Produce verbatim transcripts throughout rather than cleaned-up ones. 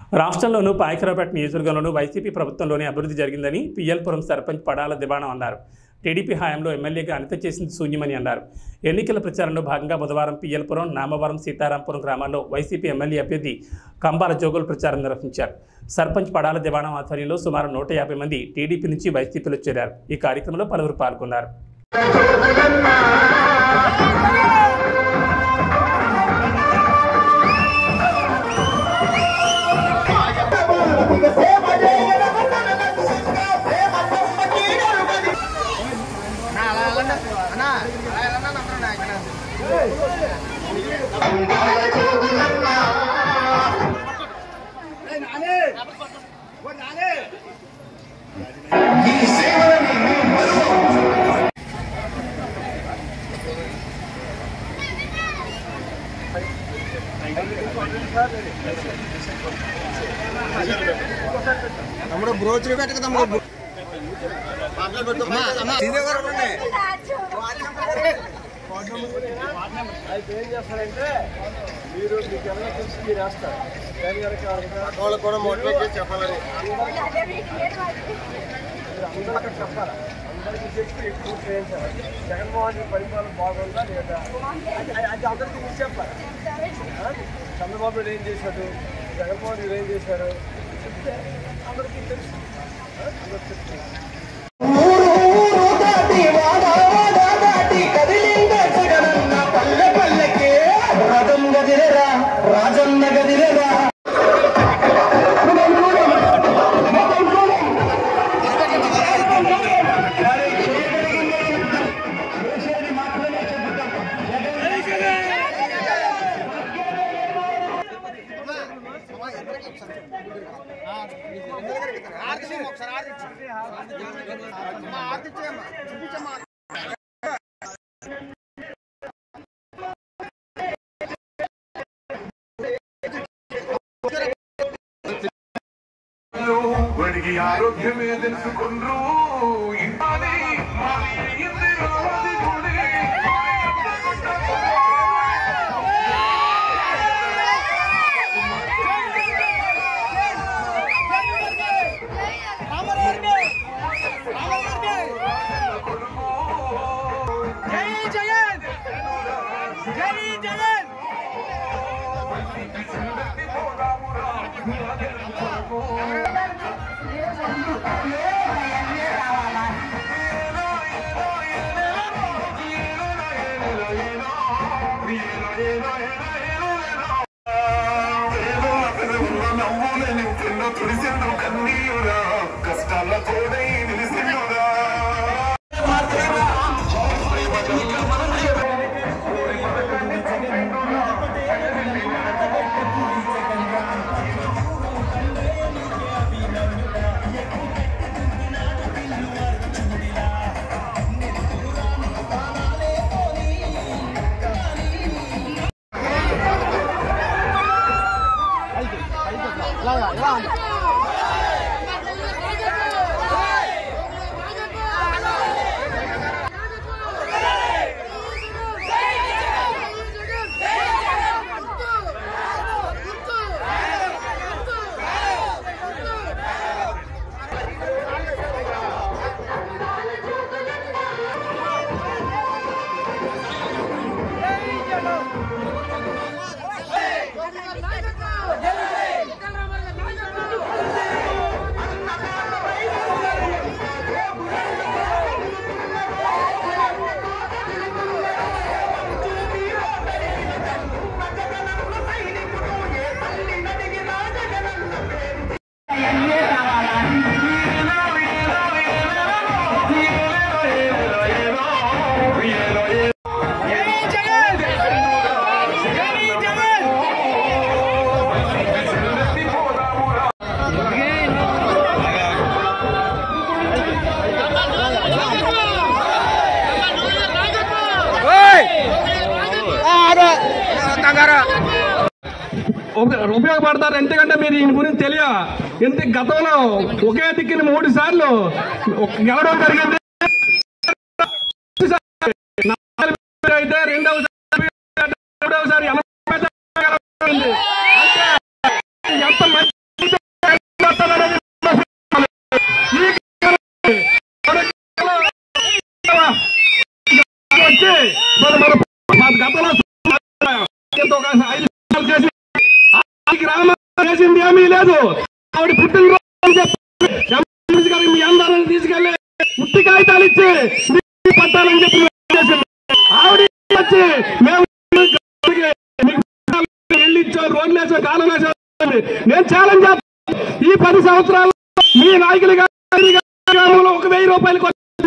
రాష్ట్రంలోనూ పాయకరావుపేట నియోజకవర్గంలోనూ వైసీపీ ప్రభుత్వంలోనే అభివృద్ధి జరిగిందని పిఎల్పురం సర్పంచ్ పడాల దివాణం అన్నారు. టీడీపీ హయాంలో ఎమ్మెల్యేగా అనిత చేసింది శూన్యమని అన్నారు. ఎన్నికల ప్రచారంలో భాగంగా బుధవారం పిఎల్పురం, నామవరం, సీతారాంపురం గ్రామాల్లో వైసీపీ ఎమ్మెల్యే అభ్యర్థి కంబాల జోగులు ప్రచారం నిర్వహించారు. సర్పంచ్ పడాల దివాణం ఆధ్వర్యంలో సుమారు నూట యాభై మంది టీడీపీ నుంచి వైసీపీలో చేరారు. ఈ కార్యక్రమంలో పలువురు పాల్గొన్నారు. നമ്മുടെ ബ്രോച്ചറി പെട്ടൊക്കെ നമ്മൾ అయితే ఏం చేస్తారంటే మీరు మీకు ఎవరైనా తెలిసి మీరు వేస్తారు వాళ్ళకి కూడా మోటివేట్ చేసి చెప్పాలని మీరు అందరికీ చెప్పాలి. అందరికీ చెప్పి ఎక్కువ చేయించాలి. జగన్మోహన్ రెడ్డి పరిపాలన బాగుందా లేదా అది అందరికీ మీరు చెప్పాలి. చంద్రబాబు నాయుడు ఏం చేశాడు, జగన్మోహన్ రెడ్డి ఏం చేశారు చెప్తే అందరికీ తెలుసు. అందరూ చెప్తారు. వాడికి ఆరోగ్యమే తెలుసుకుండ్రు తుడిసిండు కన్నీయురా కష్టాల తోడై నిలిసిండురా ఉపయోగపడతారు. ఎందుకంటే మీరు ఈయన గురించి తెలియ ఎంత గతంలో ఒకే దిక్కుని మూడు సార్లు గెలవడం జరిగింది. అయితే రెండవసారి ఎంత మంచి చేసింది ఏమీ లేదు. ఆవిడ పుట్టినరోజు గారికి మీ అందరిని తీసుకెళ్లి పుట్టి కాగితాలు ఇచ్చి పట్టాలని చెప్పి ఆవిడ వచ్చి మేము ఇల్లు ఇచ్చాం, రోడ్లు వేసాం, కాలం వేసాం. నేను ఛాలెంజ్ చేస్తాను, ఈ పది సంవత్సరాలు మీ నాయకులు ఒక వెయ్యి రూపాయలు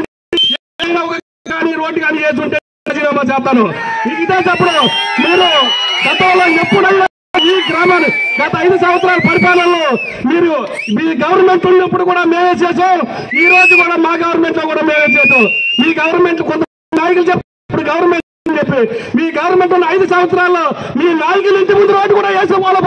కానీ రోడ్డు కానీ వేసుంటే రాజీనామా చేస్తాను. ఇదే చెప్పడం మీరు గతంలో ఎప్పుడైనా ఈ గ్రామాన్ని గత ఐదు సంవత్సరాల పరిపాలనలో మీరు మీ గవర్నమెంట్ ఉన్నప్పుడు కూడా మేమే చేసాం, ఈ రోజు కూడా మా గవర్నమెంట్ లో కూడా మేమే చేసాం. మీ గవర్నమెంట్ కొంత నాయకులు చెప్పి గవర్నమెంట్ చెప్పి మీ గవర్నమెంట్ ఉన్న ఐదు సంవత్సరాల్లో మీ నాయకులు ఇంటి ముందు రోడ్డు కూడా వేసే వాళ్ళ.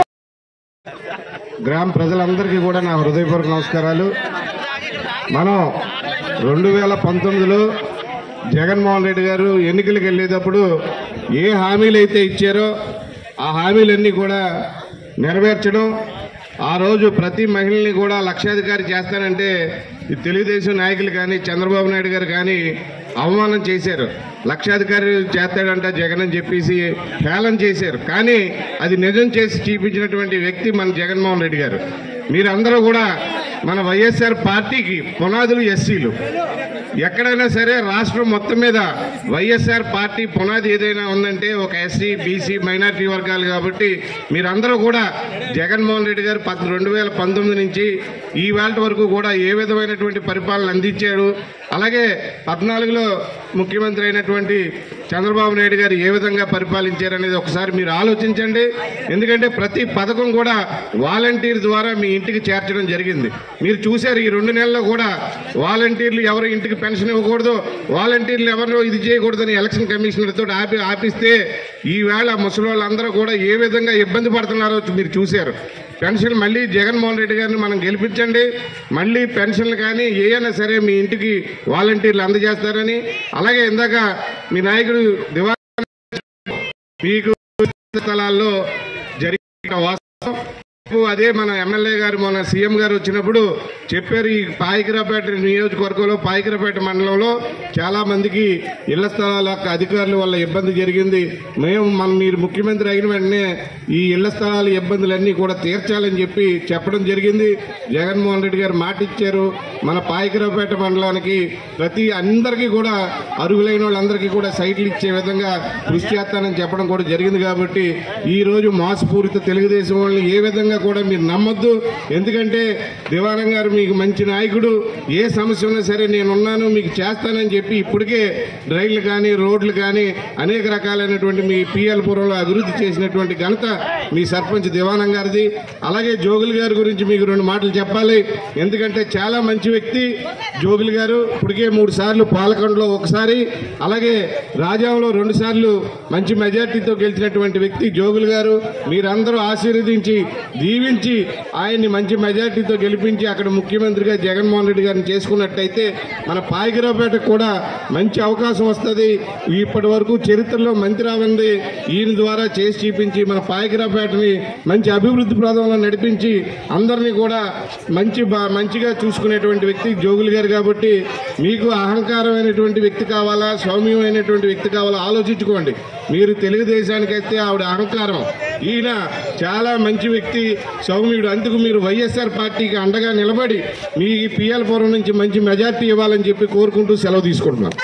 గ్రామ ప్రజలందరికీ కూడా నా హృదయపూర్వక నమస్కారాలు. మనం రెండు వేల పంతొమ్మిదిలో జగన్మోహన్ రెడ్డి గారు ఎన్నికలకు వెళ్ళేటప్పుడు ఏ హామీలు అయితే ఇచ్చారో ఆ హామీలన్నీ కూడా నెరవేర్చడం, ఆ రోజు ప్రతి మహిళని కూడా లక్షాధికారి చేస్తానంటే ఈ తెలుగుదేశం నాయకులు కానీ చంద్రబాబు నాయుడు గారు కానీ అవమానం చేశారు. లక్షాధికారి చేస్తాడంట జగన్ అని చెప్పేసి హేళన చేశారు. కానీ అది నిజం చేసి చూపించినటువంటి వ్యక్తి మన జగన్మోహన్ రెడ్డి గారు. మీరందరూ కూడా మన వైఎస్ఆర్ పార్టీకి పునాదులు ఎస్సీలు. ఎక్కడైనా సరే రాష్ట్రం మొత్తం మీద వైఎస్ఆర్ పార్టీ పునాది ఏదైనా ఉందంటే ఒక ఎస్సీ బీసీ మైనారిటీ వర్గాలు. కాబట్టి మీరందరూ కూడా జగన్మోహన్ రెడ్డి గారు రెండు వేల పంతొమ్మిది నుంచి ఈ వేళ వరకు కూడా ఏ విధమైనటువంటి పరిపాలన అందించాడు, అలాగే పద్నాలుగులో ముఖ్యమంత్రి అయినటువంటి చంద్రబాబు నాయుడు గారు ఏ విధంగా పరిపాలించారనేది ఒకసారి మీరు ఆలోచించండి. ఎందుకంటే ప్రతి పథకం కూడా వాలంటీర్ ద్వారా మీ ఇంటికి చేర్చడం జరిగింది. మీరు చూశారు ఈ రెండు నెలల్లో కూడా వాలంటీర్లు ఎవరు ఇంటికి పెన్షన్ ఇవ్వకూడదు, వాలంటీర్లు ఎవరు ఇది చేయకూడదని ఎలక్షన్ కమిషనర్ తోటి ఆపి ఆపిస్తే ఈవేళ ముసలి వాళ్ళందరూ కూడా ఏ విధంగా ఇబ్బంది పడుతున్నారో మీరు చూశారు. పెన్షన్ మళ్ళీ జగన్మోహన్ రెడ్డి గారిని మనం గెలిపించండి, మళ్ళీ పెన్షన్లు కానీ ఏమైనా సరే మీ ఇంటికి వాలంటీర్లు అందజేస్తారని. అలాగే ఇందాక మీ నాయకుడు దివా మీకు స్థలాల్లో జరిగిన వాస్తవం అదే మన ఎమ్మెల్యే గారు మన సీఎం గారు వచ్చినప్పుడు చెప్పారు. ఈ పాయికరాపేట నియోజకవర్గంలో పాయికరాపేట మండలంలో చాలా మందికి ఇళ్ల స్థలాల అధికారుల వల్ల ఇబ్బంది జరిగింది. మేము మన మీరు ముఖ్యమంత్రి అయిన వెంటనే ఈ ఇళ్ల స్థలాల ఇబ్బందులన్నీ కూడా తీర్చాలని చెప్పి చెప్పడం జరిగింది. జగన్మోహన్ రెడ్డి గారు మాట ఇచ్చారు. మన పాయికరాపేట మండలానికి ప్రతి అందరికీ కూడా అర్హులైన వాళ్ళందరికీ కూడా సైట్లు ఇచ్చే విధంగా కృషి చేస్తానని చెప్పడం కూడా జరిగింది. కాబట్టి ఈ రోజు మోసపూరిత తెలుగుదేశం వాళ్ళని ఏ విధంగా కూడా మీరు నమ్మొద్దు. ఎందుకంటే దివానం గారు మీకు మంచి నాయకుడు, ఏ సమస్య ఉన్నా సరే నేనున్నాను మీకు చేస్తానని చెప్పి ఇప్పటికే రైళ్లు కానీ రోడ్లు కానీ అనేక రకాలైనటువంటి మీ పిఎల్పురంలో అభివృద్ధి చేసినటువంటి ఘనత మీ సర్పంచ్ దివానం గారిది. అలాగే జోగులు గారి గురించి మీకు రెండు మాటలు చెప్పాలి. ఎందుకంటే చాలా మంచి వ్యక్తి జోగులు గారు. ఇప్పటికే మూడు సార్లు పాలకొండలో ఒకసారి, అలాగే రాజాంలో రెండు సార్లు మంచి మెజార్టీతో గెలిచినటువంటి వ్యక్తి జోగులు గారు. మీరందరూ ఆశీర్వదించి దీవించి ఆయన్ని మంచి మెజార్టీతో గెలిపించి అక్కడ ముఖ్యమంత్రిగా జగన్మోహన్ రెడ్డి గారిని చేసుకున్నట్టయితే మన పాయికరావుపేటకు కూడా మంచి అవకాశం వస్తుంది. ఇప్పటి వరకు చరిత్రలో మంత్రి రావంది ఈయన ద్వారా చేసి చూపించి మన పాయికరావుపేటని మంచి అభివృద్ధి ప్రదంలో నడిపించి అందరినీ కూడా మంచి మంచిగా చూసుకునేటువంటి వ్యక్తి జోగులు గారు. కాబట్టి మీకు అహంకారమైనటువంటి వ్యక్తి కావాలా, సౌమ్యమైనటువంటి వ్యక్తి కావాలా ఆలోచించుకోండి. మీరు తెలుగుదేశానికైతే ఆవిడ అహంకారం, ఈయన చాలా మంచి వ్యక్తి, సౌమ్యుడు. అందుకు మీరు వైఎస్ఆర్ పార్టీకి అండగా నిలబడి మీ పిఎల్పురం నుంచి మంచి మెజార్టీ ఇవ్వాలని చెప్పి కోరుకుంటూ సెలవు తీసుకుంటున్నాను.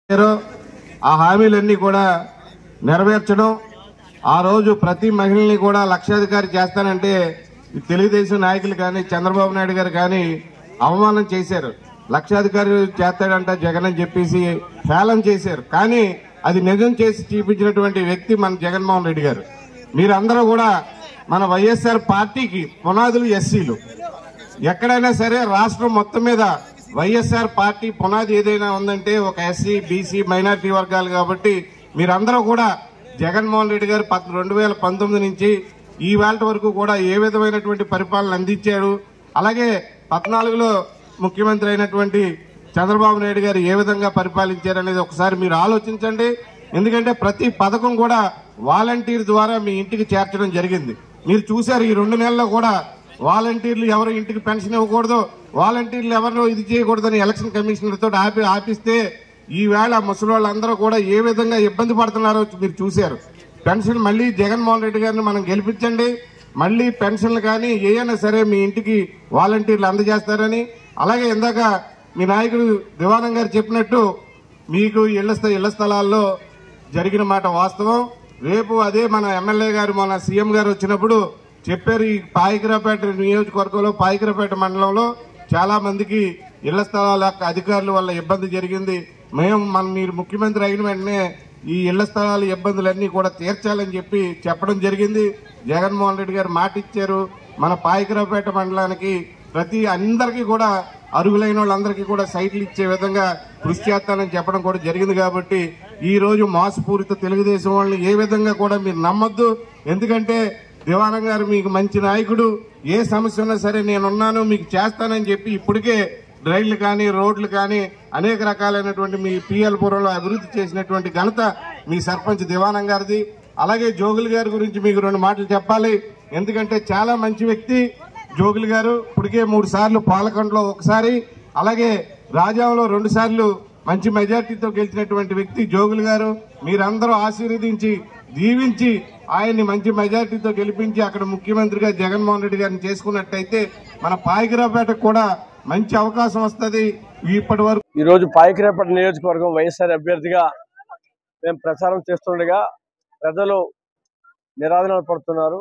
ఆ హామీలన్నీ కూడా నెరవేర్చడం, ఆ రోజు ప్రతి మహిళని కూడా లక్షాధికారి చేస్తానంటే తెలుగుదేశం నాయకులు కానీ చంద్రబాబు నాయుడు గారు కానీ అవమానం చేశారు. లక్షాధికారి చేస్తాడంట జగన్ అని చెప్పేసి హేళన చేశారు. కానీ అది నిజం చేసి చూపించినటువంటి వ్యక్తి మన జగన్మోహన్ రెడ్డి గారు. మీరందరూ కూడా మన వైఎస్ఆర్ పార్టీకి పునాదులు ఎస్సీలు. ఎక్కడైనా సరే రాష్ట్రం మొత్తం మీద వైఎస్ఆర్ పార్టీ పునాది ఏదైనా ఉందంటే ఒక ఎస్సీ బీసీ మైనారిటీ వర్గాలు. కాబట్టి మీరందరూ కూడా జగన్మోహన్ రెడ్డి గారు రెండు వేల పంతొమ్మిది నుంచి ఈ వేళ వరకు కూడా ఏ విధమైనటువంటి పరిపాలన అందించాడు, అలాగే పద్నాలుగులో ముఖ్యమంత్రి అయినటువంటి చంద్రబాబు నాయుడు గారు ఏ విధంగా పరిపాలించారనేది ఒకసారి మీరు ఆలోచించండి. ఎందుకంటే ప్రతి పథకం కూడా వాలంటీర్ ద్వారా మీ ఇంటికి చేర్చడం జరిగింది. మీరు చూశారు ఈ రెండు నెలల్లో కూడా వాలంటీర్లు ఎవరు ఇంటికి పెన్షన్ ఇవ్వకూడదు, వాలంటీర్లు ఎవరు ఇది చేయకూడదని ఎలక్షన్ కమిషనర్ తోటి ఆపి ఆపిస్తే ఈవేళ ముసలి వాళ్ళందరూ కూడా ఏ విధంగా ఇబ్బంది పడుతున్నారో మీరు చూశారు. పెన్షన్ మళ్ళీ జగన్మోహన్ రెడ్డి గారిని మనం గెలిపించండి, మళ్ళీ పెన్షన్లు కానీ ఏమైనా సరే మీ ఇంటికి వాలంటీర్లు అందజేస్తారని, అలాగే ఇందాక మీ నాయకుడు దివానం గారు చెప్పినట్టు మీకు ఇళ్ల ఇళ్ల స్థలాల్లో జరిగిన మాట వాస్తవం. రేపు అదే మన ఎమ్మెల్యే గారు మన సీఎం గారు వచ్చినప్పుడు చెప్పారు, ఈ పాయికరాపేట నియోజకవర్గంలో పాయికరాపేట మండలంలో చాలా మందికి ఇళ్ల స్థలాల అధికారుల వల్ల ఇబ్బంది జరిగింది. మేము మన మీరు ముఖ్యమంత్రి అయిన వెంటనే ఈ ఇళ్ల స్థలాల ఇబ్బందులన్నీ కూడా తీర్చాలని చెప్పి చెప్పడం జరిగింది. జగన్మోహన్ రెడ్డి గారు మాట ఇచ్చారు, మన పాయికరాపేట మండలానికి ప్రతి అందరికీ కూడా అర్హులైన వాళ్ళందరికీ కూడా సైట్లు ఇచ్చే విధంగా కృషి చేస్తానని చెప్పడం కూడా జరిగింది. కాబట్టి ఈ రోజు మోసపూరిత తెలుగుదేశం వాళ్ళని ఏ విధంగా కూడా మీరు నమ్మొద్దు. ఎందుకంటే దివానం గారు మీకు మంచి నాయకుడు, ఏ సమస్య ఉన్నా సరే నేనున్నాను మీకు చేస్తానని చెప్పి ఇప్పటికే రైళ్లు కానీ రోడ్లు కానీ అనేక రకాలైనటువంటి మీ పిఎల్ పురంలో అభివృద్ధి చేసినటువంటి ఘనత మీ సర్పంచ్ దివానం గారిది. అలాగే జోగులు గారి గురించి మీకు రెండు మాటలు చెప్పాలి. ఎందుకంటే చాలా మంచి వ్యక్తి జోగులు గారు. ఇప్పటికే మూడు సార్లు పాలకొండలో ఒకసారి, అలాగే రాజాంలో రెండు సార్లు మంచి మెజార్టీతో గెలిచినటువంటి వ్యక్తి జోగులు గారు. మీరందరూ ఆశీర్వదించి దీవించి ఆయన్ని మంచి మెజార్టీతో గెలిపించి అక్కడ ముఖ్యమంత్రిగా జగన్మోహన్ రెడ్డి గారిని చేసుకున్నట్టయితే మన పాయికరాపేటకు కూడా మంచి అవకాశం వస్తుంది. ఇప్పటి వరకు ఈ రోజు పాయికరాపేట నియోజకవర్గం వైఎస్ఆర్ అభ్యర్థిగా మేము ప్రచారం చేస్తుండగా ప్రజలు నిరాదరణ పడుతున్నారు.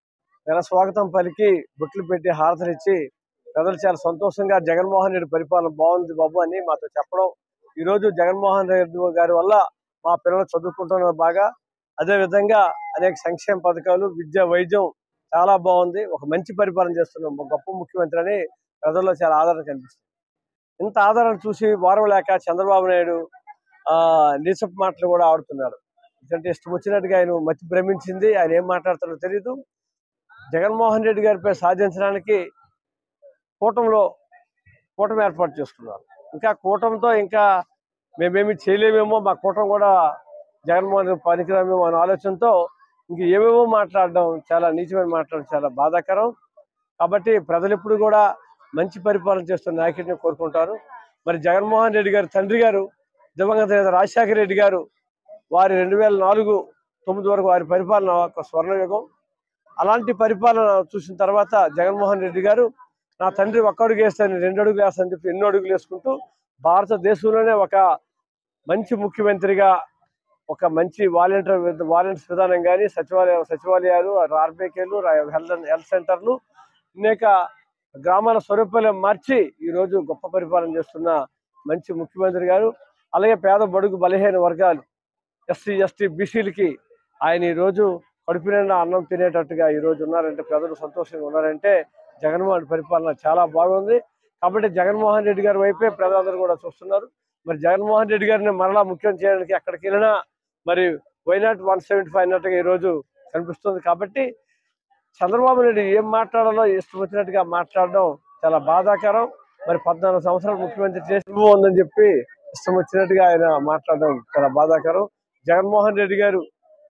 జన స్వాగతం పలికి బొట్లు పెట్టి హారతలిచ్చి ప్రజలు చాలా సంతోషంగా జగన్మోహన్ రెడ్డి పరిపాలన బాగుంది బాబు అని మాతో చెప్పడం, ఈరోజు జగన్మోహన్ రెడ్డి గారి వల్ల మా పిల్లలు చదువుకుంటున్నారు బాగా. అదేవిధంగా అనేక సంక్షేమ పథకాలు, విద్య, వైద్యం చాలా బాగుంది. ఒక మంచి పరిపాలన చేస్తున్నాం, గొప్ప ముఖ్యమంత్రి అని ప్రజల్లో చాలా ఆదరణ కనిపిస్తుంది. ఇంత ఆదరణ చూసి వారం లేక చంద్రబాబు నాయుడు ఆ నీచపు మాటలు కూడా ఆడుతున్నాడు. ఎందుకంటే ఇష్టం వచ్చినట్టుగా ఆయన మతి భ్రమించింది, ఆయన ఏం మాట్లాడుతారో తెలియదు. జగన్మోహన్ రెడ్డి గారిపై సాధించడానికి కూటమిలో కూటమి ఏర్పాటు చేసుకున్నారు. ఇంకా కూటమితో ఇంకా మేమేమి చేయలేమేమో, మా కూటమి కూడా జగన్మోహన్ రెడ్డి పనికిరామేమో అనే ఆలోచనతో ఇంక ఏమేమో మాట్లాడడం, చాలా నీచమైన మాట్లాడడం చాలా బాధాకరం. కాబట్టి ప్రజలు ఎప్పుడు కూడా మంచి పరిపాలన చేస్తున్న నాయకుడిని కోరుకుంటారు. మరి జగన్మోహన్ రెడ్డి గారు తండ్రి గారు దివంగత నేత రాజశేఖర రెడ్డి గారు వారి రెండు వేల నాలుగు తొమ్మిది వరకు వారి పరిపాలన ఒక స్వర్ణయుగం. అలాంటి పరిపాలన చూసిన తర్వాత జగన్మోహన్ రెడ్డి గారు నా తండ్రి ఒక్క అడుగు వేస్తాను రెండు అడుగులు వేస్తానని చెప్పి ఎన్నో అడుగులు వేసుకుంటూ భారతదేశంలోనే ఒక మంచి ముఖ్యమంత్రిగా, ఒక మంచి వాలంటీర్ వాలంటీర్స్ విధానం కానీ, సచివాలయ సచివాలయాలు ఆర్బీకేలు, హెల్త్ హెల్త్ సెంటర్లు, అనేక గ్రామాల స్వరూపాలు మార్చి ఈరోజు గొప్ప పరిపాలన చేస్తున్న మంచి ముఖ్యమంత్రి గారు. అలాగే పేద బడుగు బలహీన వర్గాలు, ఎస్సీ ఎస్టీ బీసీలకి ఆయన ఈరోజు కడుపు నిండా అన్నం తినేటట్టుగా ఈరోజు ఉన్నారంటే, ప్రజలు సంతోషంగా ఉన్నారంటే జగన్మోహన్ పరిపాలన చాలా బాగుంది. కాబట్టి జగన్మోహన్ రెడ్డి గారి వైపే ప్రజలందరూ కూడా చూస్తున్నారు. మరి జగన్మోహన్ రెడ్డి గారిని మరలా ముఖ్యం చేయడానికి ఎక్కడికి వెళ్ళినా మరి వైనాట్ వన్ సెవెంటీ ఫైవ్ అన్నట్టుగా ఈరోజు కనిపిస్తుంది. కాబట్టి చంద్రబాబు నాయుడు ఏం మాట్లాడాలో ఇష్టం వచ్చినట్టుగా మాట్లాడడం చాలా బాధాకరం. మరి పద్నాలుగు సంవత్సరాలు ముఖ్యమంత్రి చేసి ఉందని చెప్పి ఇష్టం వచ్చినట్టుగా ఆయన మాట్లాడడం చాలా బాధాకరం. జగన్మోహన్ రెడ్డి గారు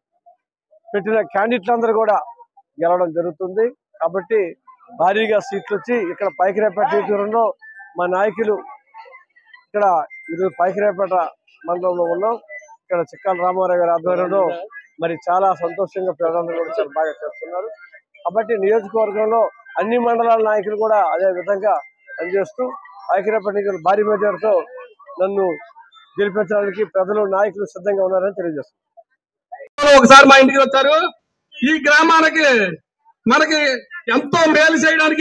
పెట్టిన క్యాండిడేట్లందరూ కూడా గెలవడం జరుగుతుంది. కాబట్టి భారీగా సీట్లు వచ్చి ఇక్కడ పాయికరాపేట నియోజకవర్గంలో మా నాయకులు ఇక్కడ ఈరోజు పాయికరాపేట మండలంలో ఉన్నాం. ఇక్కడ చిక్కాల రామారావు గారి ఆధ్వర్యంలో మరి చాలా సంతోషంగా ప్రజలందరూ కూడా చాలా బాగా చేస్తున్నారు. కాబట్టి నియోజకవర్గంలో అన్ని మండలాల నాయకులు కూడా అదే విధంగా పనిచేస్తూ పాయికరాపేట నియోజకవర్గం భారీ మెజార్టీతో నన్ను గెలిపించడానికి ప్రజలు నాయకులు సిద్ధంగా ఉన్నారని తెలియజేస్తున్నారు. ఒకసారి మా ఇంటికి వచ్చారు. ఈ గ్రామానికి మనకి ఎంతో మేలు చేయడానికి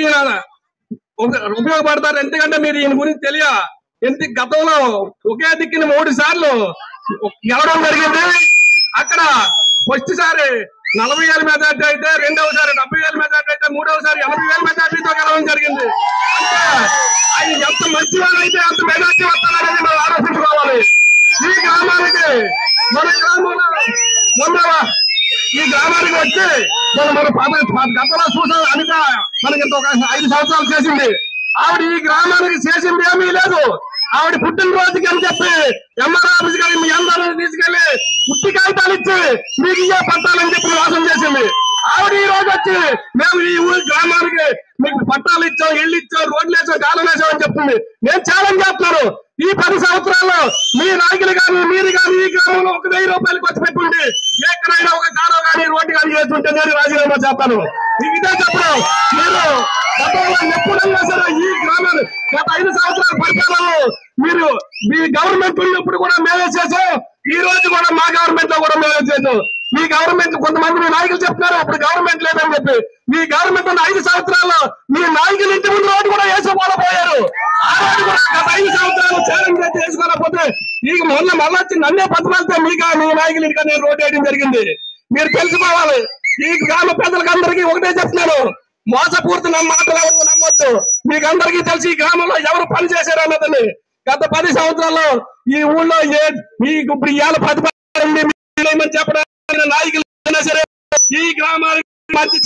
ఉపయోగపడతారు. ఎందుకంటే మీరు ఈయన గురించి తెలియ ఎందుకు గతంలో ఒకే దిక్కున మూడు సార్లు గెలవడం జరిగింది. అక్కడ ఫస్ట్ సారి నలభై వేల మెజార్టీ అయితే, రెండవసారి డెబ్బై వేల మెజార్టీ అయితే, మూడవసారి ఎనభై వేల మెజార్టీతో గెలవడం జరిగింది. అంటే ఆయన ఎంత మంచివారు అయితే అంత మెజార్టీ వస్తారనేది మనం ఆలోచించుకోవాలి. ఈ గ్రామానికి మన గ్రామంలో మొన్న ఈ గ్రామానికి వచ్చి మన మన గతంలో చూసాం అనిత మనకి ఇంత ఒక ఐదు సంవత్సరాలు చేసింది. ఆవిడ ఈ గ్రామానికి చేసింది ఏమీ లేదు. ఆవిడ పుట్టినరోజుకి అని చెప్పి ఎంఆర్ ఆఫీస్ గారి మీ అందరినీ తీసుకెళ్లి పుట్టి కాగితాలు ఇచ్చి మీకు ఇయ్యే పట్టాలని చెప్పి మోసం చేసింది. ఆవిడ ఈ రోజు వచ్చి మేము ఈ ఊరి గ్రామానికి మీకు పట్టాలు ఇచ్చాం, ఇళ్ళు ఇచ్చాం, రోడ్లు వేసాం, గాలం వేసాం అని చెప్తుంది. నేను ఛాలెంజ్ చేస్తున్నాను, ఈ పది సంవత్సరాల్లో మీ నాయకులు కానీ మీరు కానీ ఈ గ్రామంలో ఒక వెయ్యి రూపాయలు ఖర్చు పెట్టుంటే ఎక్కడైనా ఒక కాలువ కానీ రోడ్డు కానీ చేస్తుంటే నేను రాజీనామా చేస్తాను. ఇదే చెప్పడం మీరు గతంలో ఎప్పుడైనా సరే ఈ గ్రామాలు గత ఐదు సంవత్సరాల పరిపాలనలో మీరు మీ గవర్నమెంట్ ఉన్నప్పుడు కూడా మేమే చేసాం, ఈ రోజు కూడా మా గవర్నమెంట్ లో కూడా మేమే చేసాం. మీ గవర్నమెంట్ కొంతమంది మీ నాయకులు చెప్తున్నారు అప్పుడు గవర్నమెంట్ లేదని చెప్పి, మీ గవర్నమెంట్ ఉన్న ఐదు సంవత్సరాల్లో మీ నాయకులు ఇంటి ముందు రోడ్డు కూడా వేసుకోలేకపోయారు. ఆ రోజు కూడా గత ఐదు సంవత్సరాలు ఛాలెంజ్ చేసి వేసుకోలేకపోతే ఈ మొన్న మళ్ళీ వచ్చి నన్నే పత్రాలతో మీకు మీ నాయకులు ఇంకా నేను రోడ్డు వేయడం జరిగింది. మీరు తెలుసుకోవాలి. ఈ గ్రామ పెద్దలకు అందరికీ ఒకటే చెప్తున్నాను, మోసపూర్తి నమ్మ మాటలు ఎవరు నమ్మొద్దు. మీకు అందరికీ తెలిసి ఈ గ్రామంలో ఎవరు పని చేశారు అన్నదని. గత పది సంవత్సరాల్లో ఈ ఊళ్ళో ఏ మీకు ఇప్పుడు ఇవాళ ప్రతిపాదన చెప్పడం నాయకులు సరే ఈ గ్రామానికి మంచి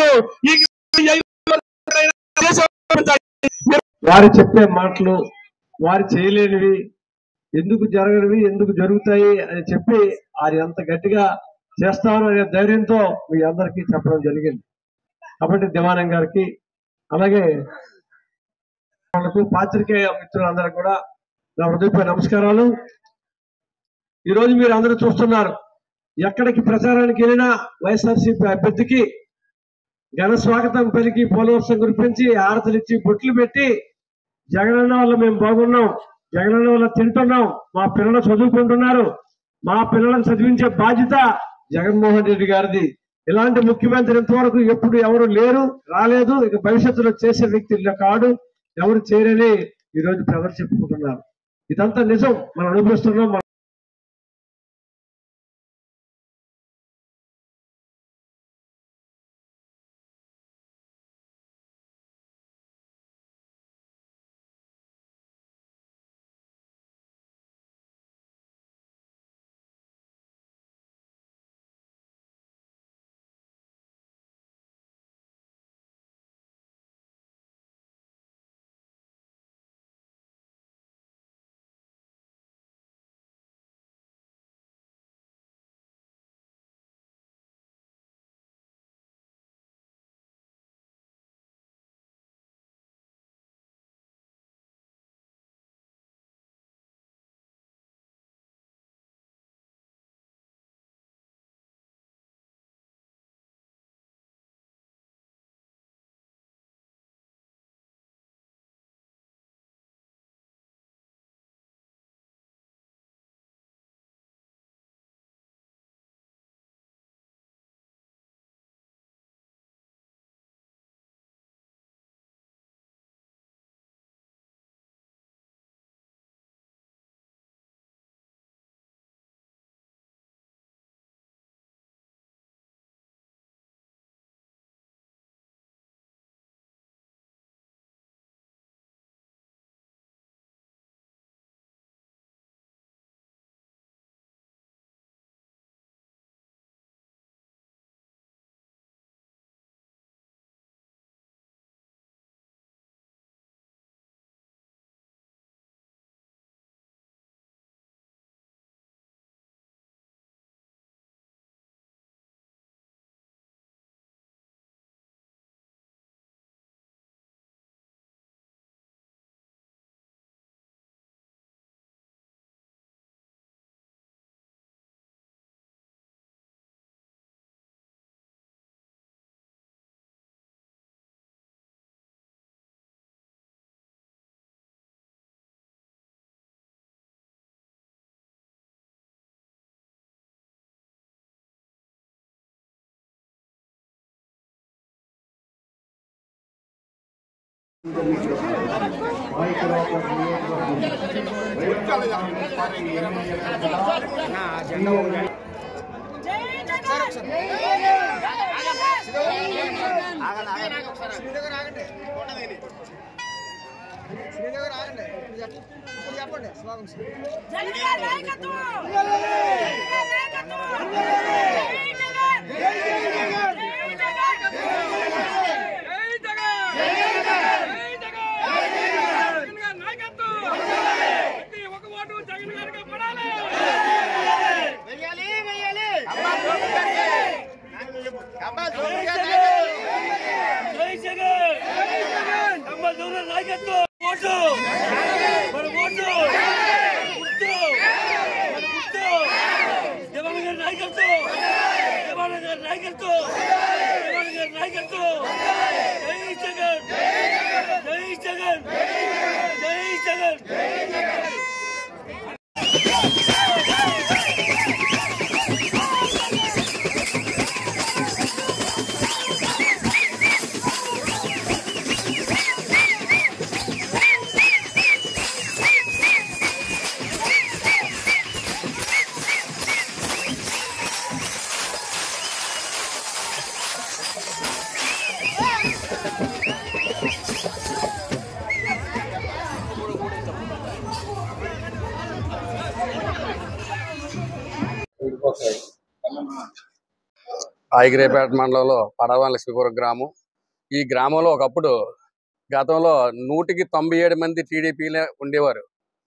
వారు చెప్పే మాటలు వారు చేయలేనివి ఎందుకు జరగనివి ఎందుకు జరుగుతాయి అని చెప్పి వారు ఎంత గట్టిగా చేస్తాను అనే ధైర్యంతో మీ అందరికీ చెప్పడం జరిగింది. కాబట్టి దివానం గారికి అలాగే పాత్రికేయ మిత్రులందరికీ కూడా నా హృదయపూర్వక నమస్కారాలు. ఈరోజు మీరు అందరూ చూస్తున్నారు, ఎక్కడికి ప్రచారానికి వెళ్ళినా వైఎస్ఆర్సీపీ అభ్యర్థికి ఘన స్వాగతం పలికి పూలవర్షం కురిపించి హారతలిచ్చి బొట్లు పెట్టి జగనన్న వల్ల మేము బాగున్నాం, జగనన్న వల్ల తింటున్నాం, మా పిల్లలు చదువుకుంటున్నారు, మా పిల్లలను చదివించే బాధ్యత జగన్మోహన్ రెడ్డి గారిది, ఇలాంటి ముఖ్యమంత్రి ఇంతవరకు ఎప్పుడు ఎవరు లేరు, రాలేదు, ఇక భవిష్యత్తులో చేసే వ్యక్తి కాడు, ఎవరు చేయరని ఈరోజు ప్రజలు చెప్పుకుంటున్నారు. ఇదంతా నిజం, మనం అనుభవిస్తున్నాం. Vamos, ఆయిగిరేపేట మండలంలో పడవ లక్ష్మీపురం గ్రామం. ఈ గ్రామంలో ఒకప్పుడు గతంలో నూటికి తొంభై ఏడు మంది టీడీపీలే ఉండేవారు.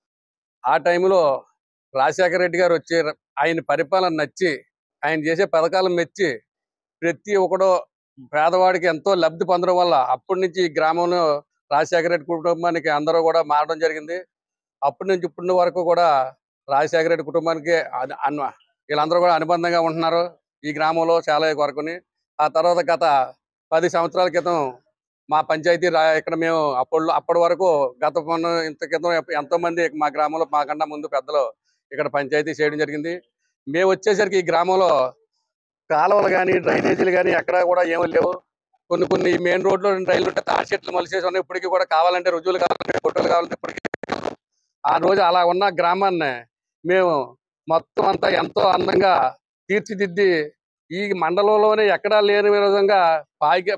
ఆ టైంలో రాజశేఖర రెడ్డి గారు వచ్చి ఆయన పరిపాలన నచ్చి ఆయన చేసే పథకాలను మెచ్చి ప్రతి ఒక్కడో పేదవాడికి ఎంతో లబ్ధి పొందడం వల్ల అప్పటి నుంచి ఈ గ్రామంలో రాజశేఖర రెడ్డి కుటుంబానికి అందరూ కూడా మారడం జరిగింది. అప్పటి నుంచి ఇప్పటి వరకు కూడా రాజశేఖర రెడ్డి కుటుంబానికి అన్న వీళ్ళందరూ కూడా అనుబంధంగా ఉంటున్నారు ఈ గ్రామంలో చాలా వరకుని. ఆ తర్వాత గత పది సంవత్సరాల క్రితం మా పంచాయతీ ఇక్కడ మేము అప్పుడు అప్పటి వరకు గత ఇంత క్రితం ఎంతో మంది మా గ్రామంలో మాకన్నా ముందు పెద్దలు ఇక్కడ పంచాయతీ చేయడం జరిగింది. మేము వచ్చేసరికి ఈ గ్రామంలో కాలువలు కానీ డ్రైనేజీలు కానీ ఎక్కడ కూడా ఏమీ లేవు. కొన్ని కొన్ని మెయిన్ రోడ్లో రైలు ఉంటే తాటి చెట్లు మొలిసేసి ఉన్నాయి. ఇప్పటికీ కూడా కావాలంటే రుజువులు కావాలంటే ఫోటోలు కావాలంటే ఇప్పటికీ ఆ రోజు అలా ఉన్న గ్రామాన్ని మేము మొత్తం అంతా ఎంతో అందంగా తీర్చిదిద్ది ఈ మండలంలోనే ఎక్కడా లేని విధంగా పాయి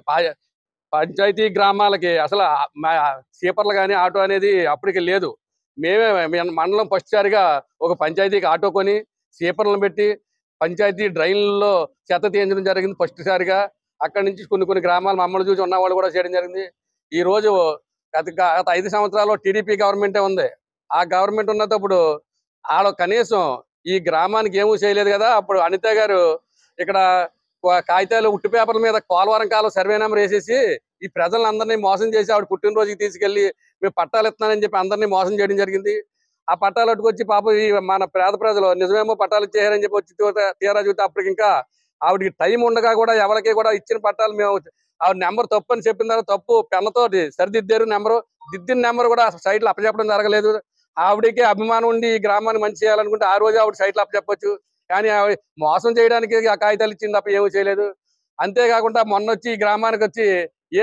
పంచాయతీ గ్రామాలకి అసలు సీపర్లు కానీ ఆటో అనేది అప్పటికి లేదు. మేమే మండలం ఫస్ట్ సారిగా ఒక పంచాయతీకి ఆటో కొని సీపర్లను పెట్టి పంచాయతీ డ్రైన్లలో చెత్త తీయించడం జరిగింది ఫస్ట్ సారిగా. అక్కడి నుంచి కొన్ని కొన్ని గ్రామాలు మమ్మల్ని చూసి ఉన్న వాళ్ళు కూడా చేయడం జరిగింది. ఈ రోజు గత గత ఐదు సంవత్సరాల్లో టీడీపీ గవర్నమెంటే ఉంది. ఆ గవర్నమెంట్ ఉన్నప్పుడు ఆడ కనీసం ఈ గ్రామానికి ఏమీ చేయలేదు కదా. అప్పుడు అనిత గారు ఇక్కడ కాగితాలు ఉట్టి పేపర్ల మీద కోలవరం కాలం సర్వే నెంబర్ వేసేసి ఈ ప్రజలందరినీ మోసం చేసి ఆవిడ పుట్టినరోజుకి తీసుకెళ్లి మేము పట్టాలు ఇస్తున్నానని చెప్పి అందరినీ మోసం చేయడం జరిగింది. ఆ పట్టాలు అట్టుకొచ్చి పాపం ఈ మన పేద ప్రజలు నిజమేమో పట్టాలు ఇచ్చేయారని చెప్పి వచ్చి తీరా చూస్తే అప్పటికి ఇంకా ఆవిడకి టైం ఉండగా కూడా ఎవరికి కూడా ఇచ్చిన పట్టాలు మేము ఆవిడ నెంబర్ తప్పు అని చెప్పిన తర్వాత తప్పు పెన్నతోటి సరిదిద్దారు. నెంబరు దిద్దిన నెంబర్ కూడా సైట్లు అప్పచెప్పడం జరగలేదు. ఆవిడకి అభిమానం ఉండి ఈ గ్రామాన్ని మంచి చేయాలనుకుంటే ఆ రోజు ఆవిడ సైట్లు అప్పచెప్పచ్చు. కానీ మోసం చేయడానికి ఆ కాగితాలు ఇచ్చింది తప్ప ఏమీ చేయలేదు. అంతేకాకుండా మొన్న వచ్చి ఈ గ్రామానికి వచ్చి ఏ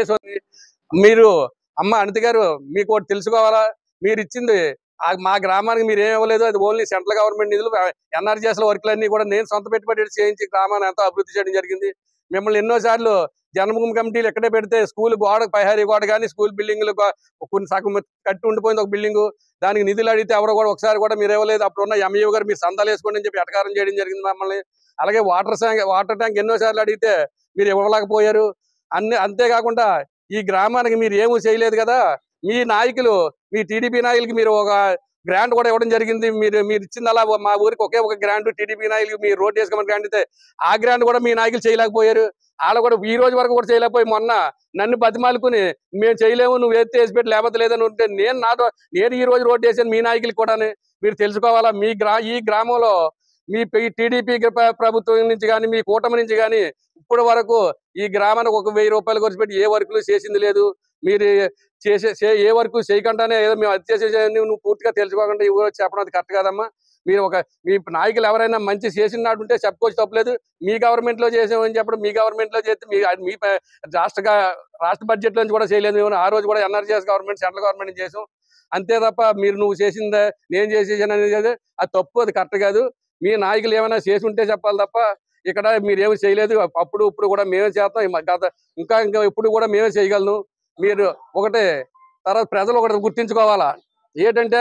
మీరు అమ్మ అనిత గారు మీకు ఒకటి తెలుసుకోవాలా, మీరు ఇచ్చింది మా గ్రామానికి మీరు ఏమి ఇవ్వలేదు. అది ఓన్లీ సెంట్రల్ గవర్నమెంట్ నిధులు ఎన్ఆర్జీఎస్ వర్క్లన్నీ కూడా నేను సొంత పెట్టుబడి చేయించి గ్రామాన్ని ఎంతో అభివృద్ధి చేయడం జరిగింది. మిమ్మల్ని ఎన్నోసార్లు జన్మభూమి కమిటీలు ఎక్కడే పెడితే స్కూల్ గోడ పైహారీ గోడ కానీ స్కూల్ బిల్డింగ్లు కొన్ని సగం కట్టి ఉండిపోయింది ఒక బిల్డింగు. దానికి నిధులు అడిగితే ఎవరో కూడా ఒకసారి కూడా మీరు ఇవ్వలేదు. అప్పుడు ఉన్న ఎంఈఓ గారు మీరు సందాలు వేసుకోండి అని చెప్పి ఎటకారం చేయడం జరిగింది మమ్మల్ని. అలాగే వాటర్ ట్యాంక్ వాటర్ ట్యాంక్ ఎన్నోసార్లు అడిగితే మీరు ఇవ్వలేకపోయారు. అన్ని అంతేకాకుండా ఈ గ్రామానికి మీరు ఏమీ చేయలేదు కదా. మీ నాయకులు మీ టీడీపీ నాయకులకి మీరు ఒక గ్రాంట్ కూడా ఇవ్వడం జరిగింది. మీరు మీరు ఇచ్చింది అలా మా ఊరికి ఒకే ఒక గ్రాంట్ టీడీపీ నాయకులు మీరు రోడ్ వేసుకోమని గ్రాంట్ ఇస్తే ఆ గ్రాంట్ కూడా మీ నాయకులు చేయలేకపోయారు. వాళ్ళు కూడా ఈ రోజు వరకు కూడా చేయలేకపోయి మొన్న నన్ను బతిమాలుకుని మేము చేయలేము నువ్వు వేస్తే వేసి పెట్టి లేకపోతే లేదని ఉంటే నేను నాతో నేను ఈ రోజు రోడ్డు వేసాను మీ నాయకులకి కూడా. మీరు తెలుసుకోవాలా మీ గ్రా ఈ గ్రామంలో మీ టీడీపీ ప్రభుత్వం నుంచి కానీ మీ కూటమి నుంచి కానీ ఇప్పటి వరకు ఈ గ్రామానికి ఒక వెయ్యి రూపాయలు ఖర్చు పెట్టి ఏ వర్కులు చేసింది లేదు. మీరు చేసే ఏ వర్క్ చేయకుండానే ఏదో మేము అది చేసే నువ్వు పూర్తిగా తెలుసుకోకుండా ఈ ఊరు చెప్పడం అది కరెక్ట్ కాదమ్మా. మీరు ఒక మీ నాయకులు ఎవరైనా మంచి చేసినాడు ఉంటే చెప్పుకోవచ్చు తప్పలేదు. మీ గవర్నమెంట్ లో చేసామని చెప్పడం మీ గవర్నమెంట్ లో చేస్తే మీ మీ రాష్ట్ర రాష్ట్ర బడ్జెట్ నుంచి కూడా చేయలేదు. మేము ఆ రోజు కూడా ఎన్ఆర్జీఎస్ గవర్నమెంట్ సెంట్రల్ గవర్నమెంట్ చేసాం అంతే తప్ప మీరు నువ్వు చేసిందే నేను చేసేసాను అనేది అది తప్పు, అది కరెక్ట్ కాదు. మీ నాయకులు ఏమైనా చేసి ఉంటే చెప్పాలి తప్ప ఇక్కడ మీరేమి చేయలేదు. అప్పుడు ఇప్పుడు కూడా మేమే చేస్తాం గత ఇంకా ఇంకా ఇప్పుడు కూడా మేమే చేయగలను. మీరు ఒకటే తర్వాత ప్రజలు ఒకటి గుర్తించుకోవాలా ఏంటంటే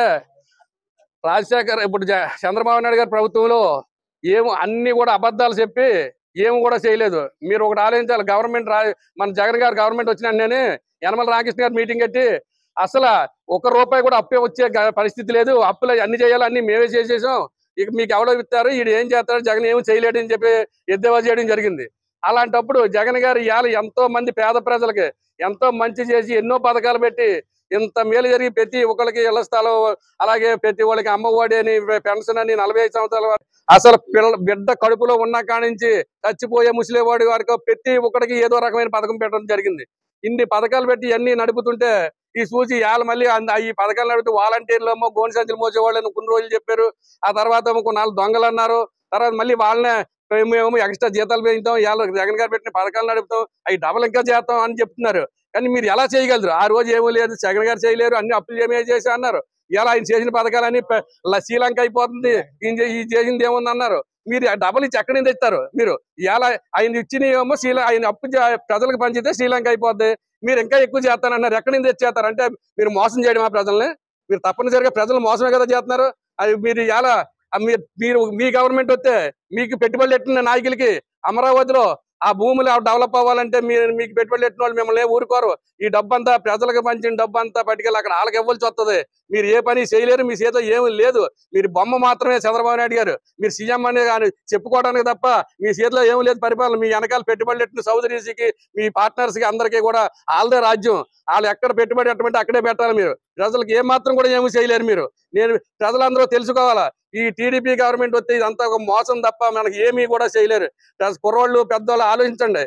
రాజశేఖర్ ఇప్పుడు చంద్రబాబు నాయుడు గారి ప్రభుత్వంలో ఏమో అన్ని కూడా అబద్ధాలు చెప్పి ఏమి కూడా చేయలేదు. మీరు ఒకటి ఆలోచించాలి. గవర్నమెంట్ రా మన జగన్ గారు గవర్నమెంట్ వచ్చిన యనమల రామకృష్ణ గారు మీటింగ్ కట్టి అసలు ఒక రూపాయి కూడా అప్పే వచ్చే పరిస్థితి లేదు. అప్పులు అన్ని చేయాలి అన్ని మేమే చేసేసాం ఇక మీకు ఎవడో ఇస్తారు ఈడు ఏం చేస్తాడు జగన్ ఏమి చేయలేడు అని చెప్పి ఎద్దేవా చేయడం జరిగింది. అలాంటప్పుడు జగన్ గారు ఇవాళ ఎంతో మంది పేద ప్రజలకి ఎంతో మంచి చేసి ఎన్నో పథకాలు పెట్టి ఇంత మేలు జరిగి ప్రతి ఒక్కరికి ఇళ్ల స్థలం అలాగే ప్రతి వాళ్ళకి అమ్మఒడి అని పెన్షన్ అని నలభై ఐదు సంవత్సరాల అసలు పిల్ల బిడ్డ కడుపులో ఉన్న కాడి నుంచి చచ్చిపోయే ముసలివాడి వరకు ప్రతి ఒక్కడికి ఏదో రకమైన పథకం పెట్టడం జరిగింది. ఇన్ని పథకాలు పెట్టి అన్ని నడుపుతుంటే ఈ సూచి ఇవాళ మళ్ళీ ఈ పథకాలు నడుపుతూ వాలంటీర్లు ఏమో గోని సంచులు మోసేవాళ్ళని కొన్ని రోజులు చెప్పారు. ఆ తర్వాత ఏమో నాలుగు దొంగలు అన్నారు. తర్వాత మళ్ళీ వాళ్ళనే మేము ఎక్స్ట్రా జీతాలు పెంచుతాం ఇవాళ జగన్ గారు పెట్టిన పథకాలు నడుపుతాం అవి డబల్ ఇంకా చేస్తాం అని చెప్తున్నారు. కానీ మీరు ఎలా చేయగలరు? ఆ రోజు ఏమీ లేదు జగన్ గారు చేయలేరు అన్ని అప్పులు ఏమే చేసి అన్నారు. ఇలా ఆయన చేసిన పథకాలన్నీ శ్రీలంక అయిపోతుంది ఈ చేసింది ఏముంది అన్నారు. మీరు డబల్ ఇచ్చి ఎక్కడి నుంచి తెస్తారు? మీరు ఇలా ఆయన ఇచ్చినేమో శ్రీల ఆయన అప్పు ప్రజలకు పంచితే శ్రీలంక అయిపోద్ది. మీరు ఇంకా ఎక్కువ చేస్తానన్నారు. ఎక్కడి నుంచి తెచ్చేస్తారు? అంటే మీరు మోసం చేయడం ఆ ప్రజల్ని మీరు తప్పనిసరిగా ప్రజలు మోసమే కదా చేస్తున్నారు. అది మీరు ఇలా మీరు మీరు మీ గవర్నమెంట్ వస్తే మీకు పెట్టుబడులు పెట్టిన నాయకులకి అమరావతిలో ఆ భూములు డెవలప్ అవ్వాలంటే మీరు మీకు పెట్టుబడి పెట్టిన వాళ్ళు మిమ్మల్ని ఊరుకోరు. ఈ డబ్బంతా ప్రజలకు పంచిన డబ్బు అంతా పట్టుకెళ్ళి అక్కడ వాళ్ళకి ఇవ్వాల్సి వస్తుంది. మీరు ఏ పని చేయలేరు, మీ చేతిలో ఏమీ లేదు. మీరు బొమ్మ మాత్రమే చంద్రబాబు నాయుడు గారు. మీరు సీఎం అనే కానీ చెప్పుకోవడానికి తప్ప మీ చేతిలో ఏమీ లేదు పరిపాలన. మీ వెనకాల పెట్టుబడి పెట్టిన చౌదరీస్కి మీ పార్ట్నర్స్కి అందరికీ కూడా వాళ్ళదే రాజ్యం. వాళ్ళు ఎక్కడ పెట్టుబడి పెట్టమంటే అక్కడే పెట్టాలి. మీరు ప్రజలకు ఏ మాత్రం కూడా ఏమీ చేయలేరు. మీరు నేను ప్రజలందరూ తెలుసుకోవాలా, ఈ టీడీపీ గవర్నమెంట్ వస్తే ఇదంతా ఒక మోసం తప్ప మనకి ఏమీ కూడా చేయలేరు. కుర్రోళ్ళు పెద్దవాళ్ళు ఆలోచించండి.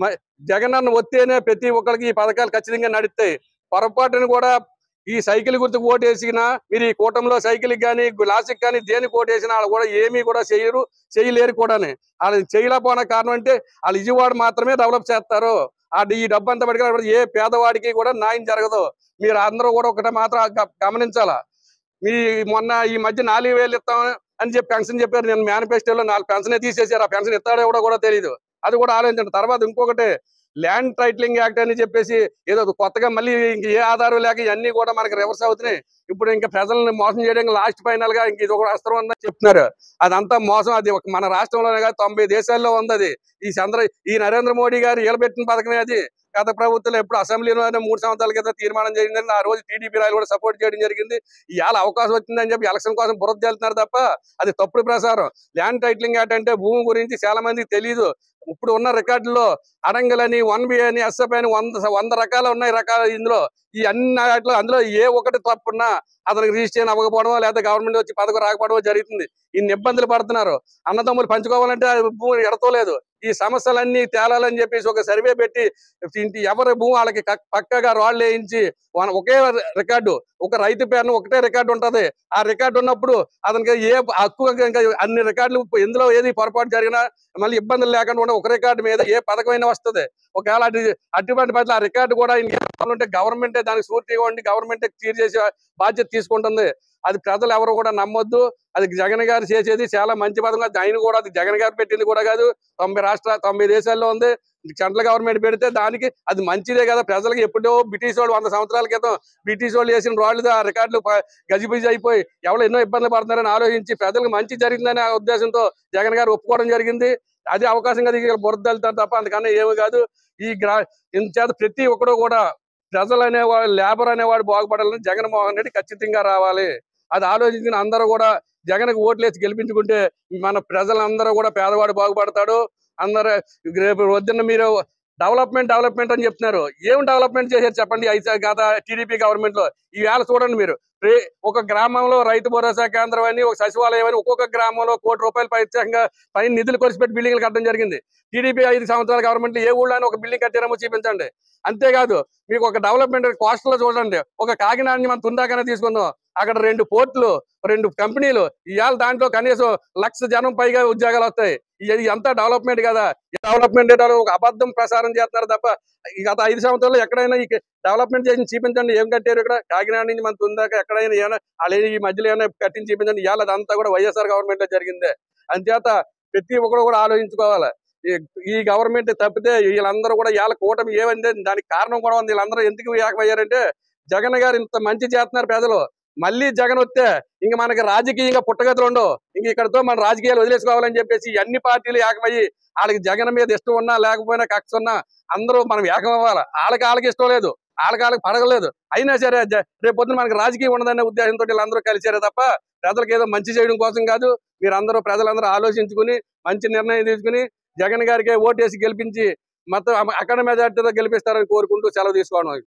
జగన్ అన్న వస్తేనే ప్రతి ఒక్కరికి ఈ పథకాలు ఖచ్చితంగా నడుస్తాయి. పొరపాటును కూడా ఈ సైకిల్ గుర్తుకు ఓటేసినా మీరు ఈ కూటమిలో సైకిల్కి కానీ గ్లాస్కి కానీ దేనికి ఓటేసినా వాళ్ళు కూడా ఏమీ కూడా చేయరు, చేయలేరు కూడా. వాళ్ళు చేయలేకపోయిన కారణం అంటే వాళ్ళు విజయవాడ మాత్రమే డెవలప్ చేస్తారు. అది ఈ డబ్బు అంతా పట్టుకుని ఏ పేదవాడికి కూడా న్యాయం జరగదు. మీరు అందరూ కూడా ఒకటే మాత్రం గమనించాలా. మీ మొన్న ఈ మధ్య నాలుగు వేలు ఇస్తాం అని చెప్పి పెన్షన్ చెప్పారు. నేను మేనిఫెస్టోలో నాలుగు పెన్షనే తీసేసారు. ఆ పెన్షన్ ఇస్తాడో కూడా కూడా తెలియదు. అది కూడా ఆలోచించండి. తర్వాత ఇంకొకటి ల్యాండ్ టైటిలింగ్ యాక్ట్ అని చెప్పేసి ఏదో కొత్తగా మళ్ళీ ఇంక ఏ ఆధారం లేక ఇవన్నీ కూడా మనకి రివర్స్ అవుతున్నాయి. ఇప్పుడు ఇంకా ప్రజల్ని మోసం చేయడానికి లాస్ట్ ఫైనల్ గా ఇంక ఇది ఒక అస్త్రం ఉందని చెప్తున్నారు. అదంతా మోసం. అది మన రాష్ట్రంలోనే కాదు తొంభై దేశాల్లో ఉంది. అది ఈ చంద్ర ఈ నరేంద్ర మోడీ గారు ఏలబెట్టిన పథకమే అది. గత ప్రభుత్వంలో ఎప్పుడు అసెంబ్లీలోనే మూడు సంవత్సరాల క్రితం తీర్మానం జరిగిందని ఆ రోజు టీడీపీ రాయలు కూడా సపోర్ట్ చేయడం జరిగింది. ఇవాళ అవకాశం వచ్చిందని చెప్పి ఎలక్షన్ కోసం బురద జల్లుతున్నారు తప్ప అది తప్పుడు ప్రసారం. ల్యాండ్ టైటిలింగ్ యాక్ట్ అంటే భూమి గురించి చాలా మందికి తెలియదు. ఇప్పుడు ఉన్న రికార్డుల్లో అడంగలని వన్ బి అని ఎస్ఎఫ్ అని వంద వంద రకాలు ఉన్నాయి రకాలు. ఇందులో ఈ అన్ని వాటిలో అందులో ఏ ఒకటి తప్పున్నా అతనికి రిజిస్ట్రేషన్ అవ్వకపోవడమో లేదా గవర్నమెంట్ వచ్చి పథకం రాకపోవడమో జరుగుతుంది. ఇన్ని ఇబ్బందులు పడుతున్నారు. అన్నదమ్ములు పంచుకోవాలంటే భూమి ఎడతోలేదు. ఈ సమస్యలన్నీ తేలాలని చెప్పేసి ఒక సర్వే పెట్టి ఎవరి భూమి వాళ్ళకి పక్కగా రాళ్ళు వేయించి ఒకే రికార్డు, ఒక రైతు పేరును ఒకటే రికార్డు ఉంటది. ఆ రికార్డు ఉన్నప్పుడు అతనికి ఏ హక్కు అన్ని రికార్డులు ఎందులో ఏది పొరపాటు జరిగినా మళ్ళీ ఇబ్బందులు లేకుండా ఒక రికార్డు మీద ఏ పథకమైనా వస్తుంది. ఒకవేళ అటు అటువంటి పట్ల ఆ రికార్డు కూడా ఉంటే గవర్నమెంటే దానికి సూర్తిగా ఉండి గవర్నమెంటే క్లియర్ చేసే బాధ్యత తీసుకుంటుంది. అది ప్రజలు ఎవరు కూడా నమ్మొద్దు. అది జగన్ గారు చేసేది చాలా మంచి పథకం. ఆయన కూడా అది జగన్ గారు పెట్టింది కూడా కాదు. తొంభై రాష్ట్ర తొంభై దేశాల్లో ఉంది. సెంట్రల్ గవర్నమెంట్ పెడితే దానికి అది మంచిదే కదా. ప్రజలకు ఎప్పుడో బ్రిటిష్ వాళ్ళు వంద సంవత్సరాల క్రితం బ్రిటిష్ వాళ్ళు చేసిన రాళ్ళు ఆ రికార్డులు గజిబిజి అయిపోయి ఎవరు ఎన్నో ఇబ్బందులు పడుతున్నారని ఆలోచించి ప్రజలకు మంచి జరిగిందనే ఉద్దేశంతో జగన్ గారు ఒప్పుకోవడం జరిగింది. అది అవకాశం కదా బురద వెళ్తారు తప్ప అందుకన్నా ఏమి కాదు. ఈ గ్రా ఇంత ప్రతి ఒక్కరు కూడా ప్రజలు అనేవాడు లేబర్ అనేవాడు బాగుపడాలని జగన్మోహన్ రెడ్డి ఖచ్చితంగా రావాలి. అది ఆలోచించిన అందరూ కూడా జగన్కి ఓట్లేసి గెలిపించుకుంటే మన ప్రజలందరూ కూడా పేదవాడు బాగుపడతాడు. అందరూ రేపు వద్దున్న మీరు డెవలప్మెంట్ డెవలప్మెంట్ అని చెప్తున్నారు. ఏం డెవలప్మెంట్ చేశారు చెప్పండి అయితే గత టీడీపీ గవర్నమెంట్ లో. ఈ వేళ చూడండి మీరు ఒక గ్రామంలో రైతు భరోసా కేంద్రం అని ఒక సచివాలయం అని ఒక్కొక్క గ్రామంలో కోటి రూపాయలు ప్రత్యేకంగా పైన నిధులు కొలిసిపెట్టి బిల్డింగ్లు కట్టడం జరిగింది. టీడీపీ ఐదు సంవత్సరాల గవర్నమెంట్ ఏ ఊళ్ళో ఒక బిల్డింగ్ కట్టారేమో చూపించండి. అంతేకాదు మీకు ఒక డెవలప్మెంట్ కాస్ట్ లో చూడండి. ఒక కాకినాడని మనం తుందాకనే తీసుకుందాం. అక్కడ రెండు పోర్టులు, రెండు కంపెనీలు, ఇవాళ దాంట్లో కనీసం లక్ష జనం పైగా ఉద్యోగాలు వస్తాయి. ఇది అంతా డెవలప్మెంట్ కదా. డెవలప్మెంట్ ఒక అబద్ధం ప్రసారం చేస్తున్నారు తప్ప గత ఐదు సంవత్సరాల్లో ఎక్కడైనా ఈ డెవలప్మెంట్ చేసి చూపించండి. ఏం కట్టారు ఇక్కడ కాకినాడ నుంచి మన తుందాక ఎక్కడైనా ఏమైనా అలాగే ఈ మధ్యలో ఏమైనా కట్టించి చూపించండి. ఇవాళ అదంతా కూడా వైఎస్ఆర్ గవర్నమెంట్ లో జరిగిందే. అంచేత ప్రతి ఒక్కరు కూడా ఆలోచించుకోవాలి. ఈ గవర్నమెంట్ తప్పితే వీళ్ళందరూ కూడా ఇవాళ కూటమి ఏమంటే దానికి కారణం కూడా ఉంది. వీళ్ళందరూ ఎందుకు ఏకమయ్యారంటే జగన్ గారు ఇంత మంచి చేస్తున్నారు ప్రజలు. మళ్ళీ జగన్ వస్తే ఇంక మనకి రాజకీయంగా పుట్టగతులు ఉండవు. ఇంక ఇక్కడతో మన రాజకీయాలు వదిలేసుకోవాలని చెప్పేసి అన్ని పార్టీలు ఏకమయ్యి వాళ్ళకి జగన్ మీద ఇష్టం ఉన్నా లేకపోయినా కక్ష ఉన్నా అందరూ మనం ఏకం అవ్వాలి. వాళ్ళకి వాళ్ళకి ఇష్టం లేదు, వాళ్ళకి వాళ్ళకి పడగలేదు. అయినా సరే రేపు పొద్దున మనకి రాజకీయం ఉండదనే ఉద్దేశంతో వీళ్ళందరూ కలిసారే తప్ప ప్రజలకు ఏదో మంచి చేయడం కోసం కాదు. మీరందరూ ప్రజలందరూ ఆలోచించుకుని మంచి నిర్ణయం తీసుకుని జగన్ గారికి ఓటేసి గెలిపించి మొత్తం అక్కడ మెజార్టీతో గెలిపిస్తారని కోరుకుంటూ సెలవు తీసుకోవడం.